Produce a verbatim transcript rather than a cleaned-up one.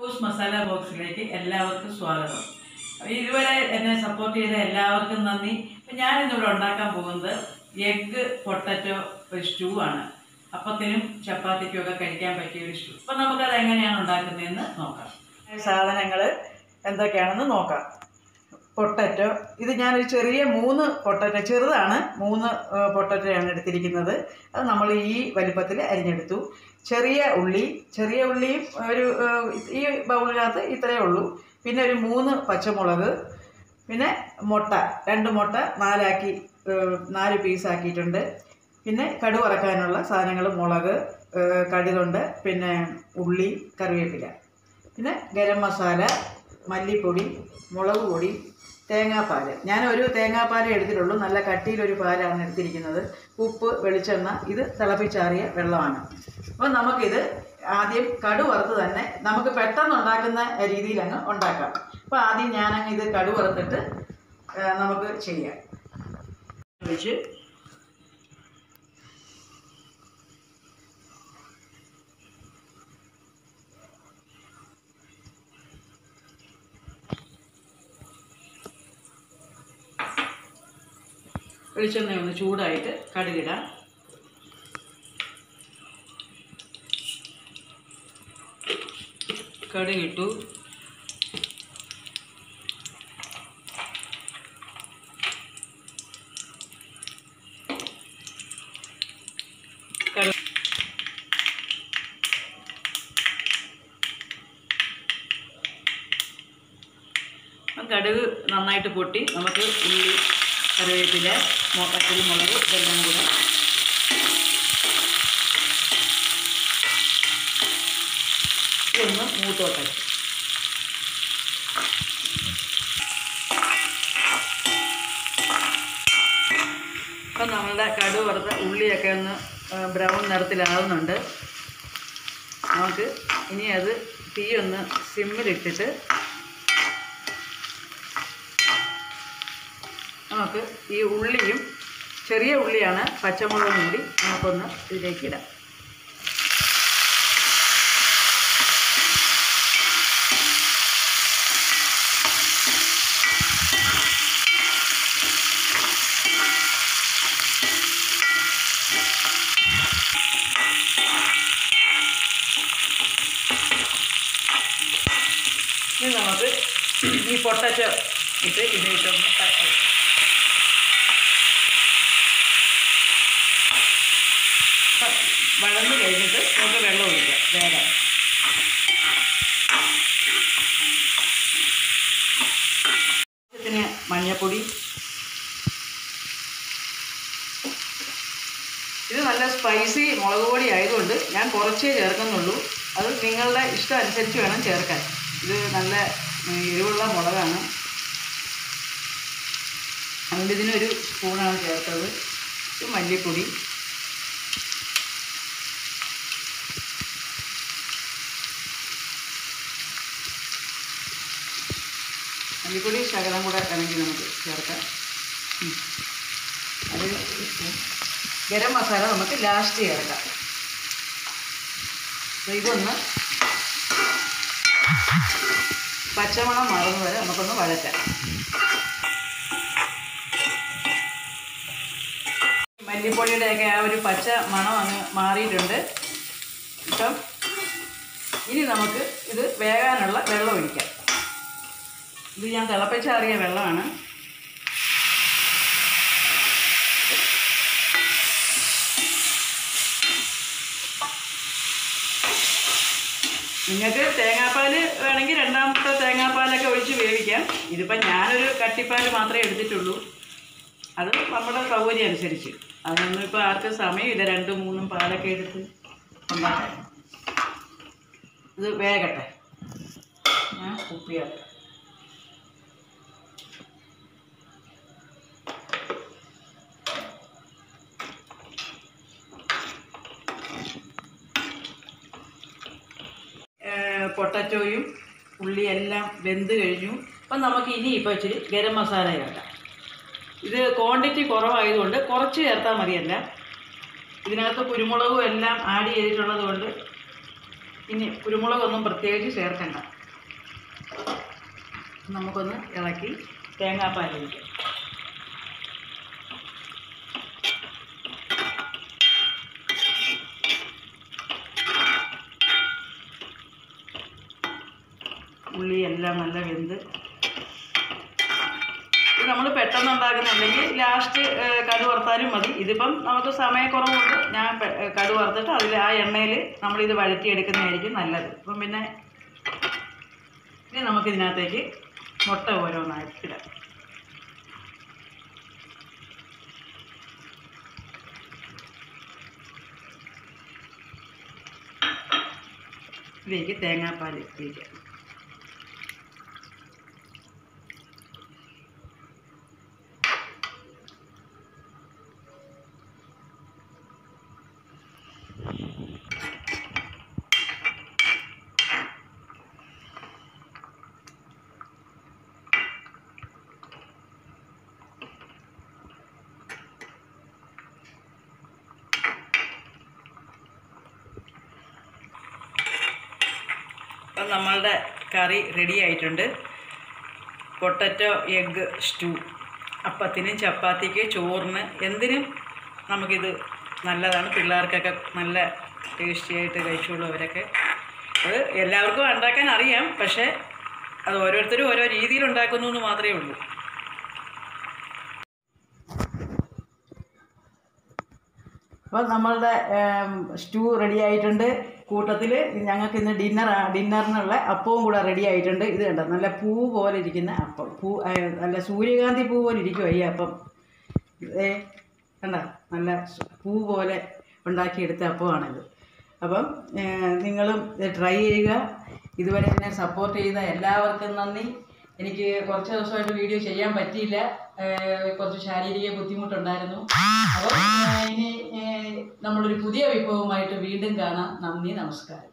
Course masala ബോക്സിലേക്ക് എല്ലാവർക്കും സ്വാഗതം. ഇതുവരെ എന്നെ സപ്പോർട്ട് ചെയ്ത എല്ലാവർക്കും നന്ദി. ഞാനിന്നിവിടെ ഉണ്ടാക്കാൻ പോകുന്നത് എഗ്ഗ് പൊട്ടറ്റോ ഒരു സ്റ്റൂ ആണ്. അപ്പത്തിനും ചപ്പാത്തിക്കും ഒക്കെ കഴിക്കാൻ പറ്റിയ ഒരു സ്റ്റൂ. അപ്പം നമുക്കത് എങ്ങനെയാണ് ഉണ്ടാക്കുന്നതെന്ന് നോക്കാം. സാധനങ്ങൾ എന്തൊക്കെയാണെന്ന് നോക്കാം. പൊട്ടറ്റോ, ഇത് ഞാനൊരു ചെറിയ മൂന്ന് പൊട്ടറ്റോ, ചെറുതാണ്, മൂന്ന് പൊട്ടറ്റോയാണ് എടുത്തിരിക്കുന്നത്. അത് നമ്മൾ ഈ വലിപ്പത്തിൽ അരിഞ്ഞെടുത്തു. ചെറിയ ഉള്ളി, ചെറിയ ഉള്ളിയും ഒരു ഈ ബൗളിനകത്ത് ഇത്രയേ ഉള്ളൂ. പിന്നെ ഒരു മൂന്ന് പച്ചമുളക്, പിന്നെ മുട്ട, രണ്ട് മുട്ട നാലാക്കി നാല് പീസാക്കിയിട്ടുണ്ട്. പിന്നെ കടുക് വറക്കാനുള്ള സാധനങ്ങൾ മുളക്, കടുകുണ്ട്, പിന്നെ ഉള്ളി, കറിവേപ്പില, പിന്നെ ഗരം മസാല, മല്ലിപ്പൊടി, മുളക് പൊടി, തേങ്ങാപ്പാൽ. ഞാനൊരു തേങ്ങാപ്പാൽ എടുത്തിട്ടുള്ളൂ, നല്ല കട്ടിയിലൊരു പാലാണ് എടുത്തിരിക്കുന്നത്. ഉപ്പ്, വെളിച്ചെണ്ണ, ഇത് തിളപ്പിച്ചാറിയ വെള്ളമാണ്. അപ്പോൾ നമുക്കിത് ആദ്യം കടുക് വറുത്ത് തന്നെ നമുക്ക് പെട്ടെന്ന് ഉണ്ടാക്കുന്ന രീതിയിൽ അങ്ങ് ഉണ്ടാക്കാം. അപ്പോൾ ആദ്യം ഞാനങ്ങ് ഇത് കടുക് വറുത്തിട്ട് നമുക്ക് ചെയ്യാം. ഒഴിച്ച് വെളിച്ചെണ്ണ ഒന്ന് ചൂടായിട്ട് കടുകിടാം. കടുകിട്ടു. കടുക് നന്നായിട്ട് പൊട്ടി നമുക്ക് ഉള്ളി, കറിവേപ്പില, പച്ചരി, മുളക് ഇതെല്ലാം കൂടെ ഇതൊന്ന് മൂത്തോട്ടെ. അപ്പം നമ്മളുടെ കടുക് വറുത്ത ഉള്ളിയൊക്കെ ഒന്ന് ബ്രൗൺ നിറത്തിലാവുന്നുണ്ട്. നമുക്ക് ഇനി അത് തീ ഒന്ന് സിമ്മിലിട്ടിട്ട് നമുക്ക് ഈ ഉള്ളിയും, ചെറിയ ഉള്ളിയാണ്, പച്ചമുളകും കൂടി നമുക്കൊന്ന് ഇതിലേക്ക് ഇടാം. ഇനി നമുക്ക് ഈ പൊട്ടറ്റോ ഇട്ട് ഇതിട്ടൊന്ന് വഴന്ന് കഴിഞ്ഞിട്ട് നമുക്ക് വെള്ളം ഒഴിക്കാം. വേറെ ഇതിന് മഞ്ഞൾപ്പൊടി, ഇത് നല്ല സ്പൈസി മുളക് പൊടി ആയതുകൊണ്ട് ഞാൻ കുറച്ചേ ചേർക്കുന്നുള്ളൂ. അത് നിങ്ങളുടെ ഇഷ്ടം അനുസരിച്ച് വേണം ചേർക്കാൻ. ഇത് നല്ല എരിവുള്ള മുളകാണ്, അതുകൊണ്ട് ഇതിനൊരു സ്പൂണാണ് ചേർത്തത്. ഇത് മല്ലിപ്പൊടി, മല്ലിപ്പൊടി ശകലം കൂടെ വേണമെങ്കിൽ നമുക്ക് ചേർക്കാം. അതിന് ഗരം മസാല നമുക്ക് ലാസ്റ്റ് ചേർക്കാം. ഇതൊന്ന് പച്ചമണം മാറുന്ന വരെ നമുക്കൊന്ന് വഴറ്റാം. മല്ലിപ്പൊടിയുടെയൊക്കെ ആ ഒരു പച്ച മണം അങ്ങ് മാറിയിട്ടുണ്ട്. ഇപ്പം ഇനി നമുക്ക് ഇത് വേകാനുള്ള വെള്ളം ഒഴിക്കാം. ഇത് ഞാൻ തിളപ്പിച്ചാറിയ വെള്ളമാണ്. നിങ്ങൾക്ക് തേങ്ങാപ്പാൽ വേണമെങ്കിൽ രണ്ടാമത്തെ തേങ്ങാപ്പാലൊക്കെ ഒഴിച്ച് വേവിക്കാം. ഇതിപ്പം ഞാനൊരു കട്ടിപ്പാൽ മാത്രമേ എടുത്തിട്ടുള്ളൂ. അത് നമ്മുടെ സൗകര്യം അനുസരിച്ച്. അതൊന്നും ഇപ്പോൾ ആർക്കും സമയമില്ല രണ്ടും മൂന്നും പാലൊക്കെ എടുത്ത് ഉണ്ടാക്കാൻ. ഇത് വേകട്ടെ. ഞാൻ കുപ്പിയാക്കാം. പൊട്ടറ്റോയും ഉള്ളിയെല്ലാം വെന്ത് കഴിഞ്ഞു. അപ്പം നമുക്ക് ഇനി ഇപ്പോൾ ഇച്ചിരി ഗരം മസാല ചേർക്കാം. ഇത് ക്വാണ്ടിറ്റി കുറവായതുകൊണ്ട് കുറച്ച് ചേർത്താൽ മതിയല്ല. ഇതിനകത്ത് കുരുമുളകും എല്ലാം ആഡ് ചെയ്തിട്ടുള്ളത് കൊണ്ട് ഇനി കുരുമുളകൊന്നും പ്രത്യേകിച്ച് ചേർക്കണ്ട. നമുക്കൊന്ന് ഇളക്കി തേങ്ങാപ്പാലൊഴിക്കാം. ഉള്ളി എല്ലാം നല്ല വെന്ത് ഇത് നമ്മൾ പെട്ടെന്ന് ഉണ്ടാക്കുന്നുണ്ടെങ്കിൽ ലാസ്റ്റ് കടു വറുത്താലും മതി. ഇതിപ്പം നമുക്ക് സമയക്കുറവുണ്ട്. ഞാൻ കടു വറുത്തിട്ട് അതിൽ ആ എണ്ണയിൽ നമ്മളിത് വഴറ്റിയെടുക്കുന്നതായിരിക്കും നല്ലത്. അപ്പം പിന്നെ ഇനി നമുക്കിതിനകത്തേക്ക് മുട്ട ഓരോന്നായിട്ട് ഇടാം. ഇതിലേക്ക് തേങ്ങാപ്പാൽ ഒഴിക്കാം. അപ്പം നമ്മളുടെ കറി റെഡി ആയിട്ടുണ്ട്. പൊട്ടറ്റോ എഗ്ഗ് സ്റ്റൂ അപ്പത്തിനും ചപ്പാത്തിക്ക് ചോറിന് എന്തിനും നമുക്കിത് നല്ലതാണ്. പിള്ളേർക്കൊക്കെ നല്ല ടേസ്റ്റി ആയിട്ട് കഴിച്ചോളൂ അവരൊക്കെ. അത് എല്ലാവർക്കും ഉണ്ടാക്കാൻ അറിയാം, പക്ഷേ അത് ഓരോരുത്തരും ഓരോ രീതിയിൽ ഉണ്ടാക്കുന്നു എന്ന് മാത്രമേ ഉള്ളൂ. അപ്പോൾ നമ്മളുടെ സ്റ്റൂ റെഡി ആയിട്ടുണ്ട്. കൂട്ടത്തിൽ ഞങ്ങൾക്ക് ഇന്ന് ഡിന്നർ ഡിന്നറിനുള്ള അപ്പവും കൂടെ റെഡി ആയിട്ടുണ്ട്. ഇത് കണ്ടോ, നല്ല പൂ പോലെ ഇരിക്കുന്ന അപ്പം. പൂ നല്ല സൂര്യകാന്തി പൂ പോലെ ഇരിക്കുമോ ഈ അപ്പം. ഏ കണ്ട, നല്ല പൂ പോലെ ഉണ്ടാക്കിയെടുത്ത അപ്പമാണിത്. അപ്പം നിങ്ങളും ഇത് ട്രൈ ചെയ്യുക. ഇതുവരെ എന്നെ സപ്പോർട്ട് ചെയ്ത എല്ലാവർക്കും നന്ദി. എനിക്ക് കുറച്ച് ദിവസമായിട്ട് വീഡിയോ ചെയ്യാൻ പറ്റിയില്ല, കുറച്ച് ശാരീരിക ബുദ്ധിമുട്ടുണ്ടായിരുന്നു. അപ്പോൾ ഇനി നമ്മളൊരു പുതിയ വിഭവമായിട്ട് വീണ്ടും കാണാം. നന്ദി, നമസ്കാരം.